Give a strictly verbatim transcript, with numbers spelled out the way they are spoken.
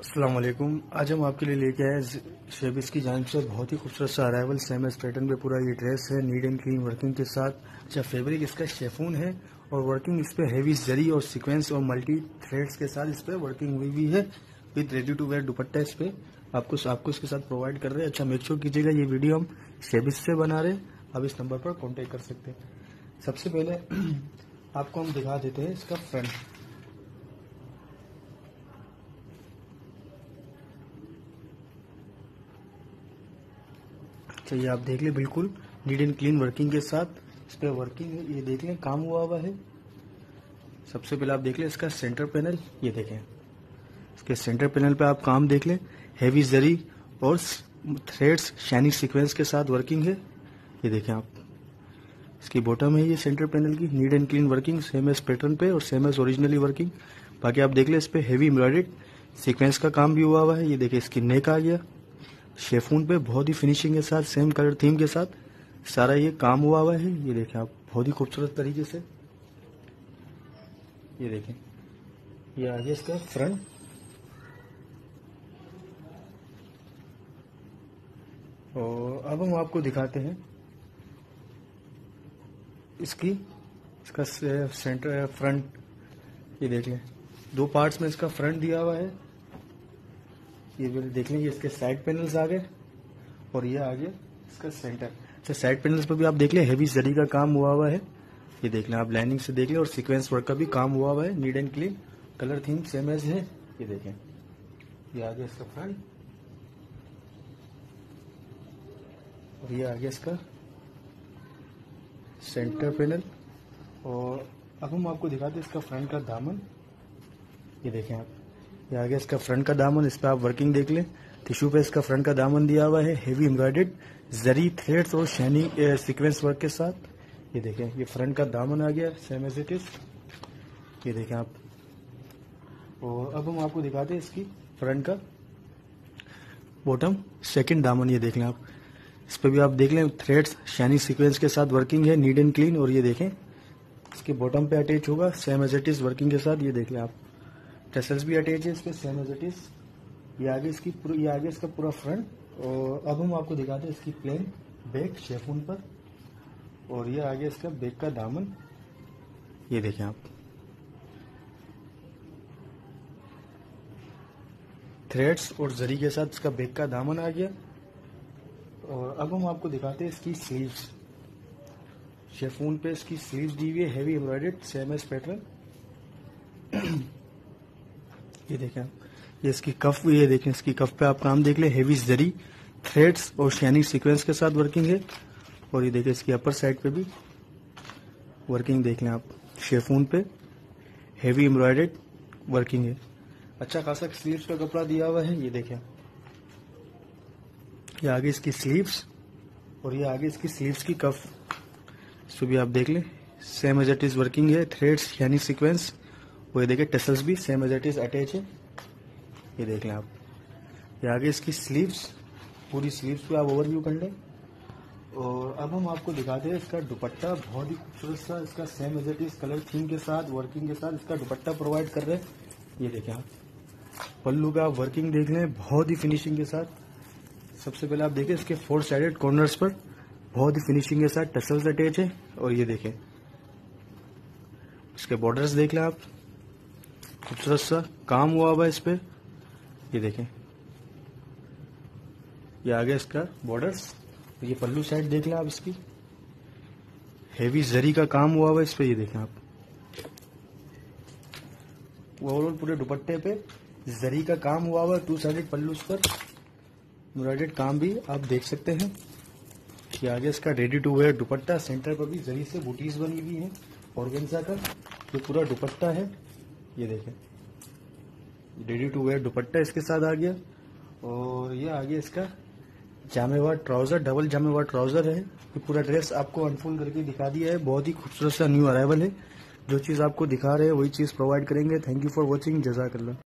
अस्सलाम वालेकुम। आज हम आपके लिए लेके आए शेबिस की जानिब से बहुत ही खूबसूरत सा अराइवल सेम एस पैटर्न पे पूरा ये ड्रेस है, नीट एंड क्लीन वर्किंग के साथ। अच्छा, फैब्रिक इसका शेफून है और वर्किंग इस पे हैवी जरी और सीक्वेंस और मल्टी थ्रेड्स के साथ इस पे वर्किंग हुई हुई है with ready to wear dupatta इस पे आपको आपको इसके साथ प्रोवाइड कर रहे हैं। अच्छा, मेक श्योर कीजिएगा ये वीडियो हम शेबिस से बना रहे हैं। आप इस नंबर पर कॉन्टेक्ट कर सकते हैं। सबसे पहले आपको हम दिखा देते हैं इसका फ्रंट। चाहिए आप देख लें, बिल्कुल नीट एंड क्लीन वर्किंग के साथ इस पे वर्किंग है। ये देख लें, काम हुआ हुआ है। सबसे पहले आप देख लें इसका सेंटर पैनल। ये देखें, इसके सेंटर पैनल पे आप काम देख लें, हैवी जरी और थ्रेड्स शाइनिंग सीक्वेंस के साथ वर्किंग है। ये देखें आप, इसकी बॉटम है ये सेंटर पैनल की, neat and clean working same as pattern पे और सेम एस ओरिजिनली वर्किंग। बाकी आप देख लें इस पे हैवी एम्ब्रॉयडर्ड सीक्वेंस का काम भी हुआ हुआ है। ये देखिए, इसकी नेक आ गया शेफून पे बहुत ही फिनिशिंग के साथ, सेम कलर थीम के साथ सारा ये काम हुआ हुआ है। ये देखें आप, बहुत ही खूबसूरत तरीके से। ये देखें, ये आगे इसका फ्रंट। और अब हम आपको दिखाते हैं इसकी इसका सेंटर फ्रंट। ये देख लें, दो पार्ट्स में इसका फ्रंट दिया हुआ है। ये देख लेंगे, इसके साइड पैनल्स आ गए और ये आगे इसका सेंटर। अच्छा, साइड पैनल्स पर भी आप देख लें हैवी जरी का काम हुआ हुआ है। ये देख लें आप, लाइनिंग से देख लें और सीक्वेंस वर्क का भी काम हुआ हुआ है। Neat and clean colour theme same as है। ये देखें, ये आगे इसका फ्रंट और ये आगे इसका सेंटर पैनल। और अब हम आपको दिखाते हैं इसका फ्रंट का दामन। ये देखें आप, ये आगे इसका फ्रंट का दामन। इस पर आप वर्किंग देख लें, टिश्यू पे इसका फ्रंट का दामन दिया हुआ है, हैवी एम्ब्रॉयडर्ड जरी थ्रेड्स और शाइनिंग सीक्वेंस वर्क के साथ। ये देखें, ये फ्रंट का दामन आ गया सेम एज इट इज। ये देखें आप, और अब हम आपको दिखाते हैं इसकी फ्रंट का बॉटम सेकंड दामन। ये देख लें आप, इस पर भी आप देख लें थ्रेड्स शाइनिंग सीक्वेंस के साथ वर्किंग है, नीट एंड क्लीन। और ये देखें, इसके बॉटम पे अटैच होगा same as it is working के साथ। ये देख लें आप, टेसल्स भी अटैच है इस पे सेम एज इट इज। ये आगे इसकी ये आगे इसका पूरा फ्रंट। और अब हम आपको दिखाते हैं इसकी प्लेन बैक शेफून पर। और ये आगे इसका बैक का दामन। ये देखें आप, थ्रेड्स और जरी के साथ इसका बैक का दामन आ गया। और अब हम आपको दिखाते हैं इसकी स्लीव्स। शेफून पे इसकी स्लीव्स दी हुई है, heavy embroidered same as pattern. ये देखें आप, ये इसकी कफ। ये देखें, इसकी कफ पे आप काम देख लें, हैवी जरी थ्रेड्स और शाइनिंग सीक्वेंस के साथ वर्किंग है। और ये देखें, इसकी अपर साइड पे भी वर्किंग देख लें आप, शेफून पे हैवी एम्ब्रॉयडर्ड वर्किंग है। अच्छा खासा स्लीव्स का कपड़ा दिया हुआ है। ये देखें, ये आगे इसकी स्लीव्स और ये आगे इसकी स्लीव्स की कफ। इसको भी आप देख लें, same as it is working है, थ्रेड्स शाइनिंग सीक्वेंस। और ये देखिए, टेसल्स भी same as it is attach है। ये देख लें आप, ये आगे इसकी स्लीव्स, पूरी स्लीव्स पे आप ओवरव्यू कर लें। और अब हम आपको दिखाते हैं इसका दुपट्टा, बहुत ही खूबसूरत सा इसका same as it is colour theme के साथ वर्किंग के साथ इसका दुपट्टा प्रोवाइड कर रहे हैं। ये देखें आप, पल्लू पे आप वर्किंग देख लें, बहुत ही फिनिशिंग के साथ। सबसे पहले आप देखें, इसके फोर साइडेड कॉर्नर्स पर बहुत ही फिनिशिंग के साथ टसल्स अटैच है। और ये देखें, इसके बॉर्डर्स देख लें आप, खूबसूरत सा काम हुआ हुआ है इस पे। ये देखें, ये आगे इसका बॉर्डर्स। ये पल्लू साइड देख लें आप, इसकी हैवी जरी का काम हुआ हुआ है इस पे। ये देखें आप, ओवरऑल पूरे दुपट्टे पे जरी का काम हुआ हुआ है। टू साइडेड पल्लूस पर एम्ब्रॉयडर्ड काम भी आप देख सकते हैं। ये आगे इसका ready to wear dupatta, centre पर भी जरी से बूटीज बनी हुई है ऑर्गेन्जा का। ये पूरा दुपट्टा है। ये देखें, रेडी टू वेयर दुपट्टा इसके साथ आ गया। और ये आगे इसका Jamawar trouser, double Jamawar trouser है। ये पूरा ड्रेस आपको अनफोल्ड करके दिखा दिया है। बहुत ही खूबसूरत सा न्यू अराइवल है। जो चीज आपको दिखा रहे हैं वही चीज प्रोवाइड करेंगे। थैंक यू फॉर वॉचिंग, जज़ाकल्लाह।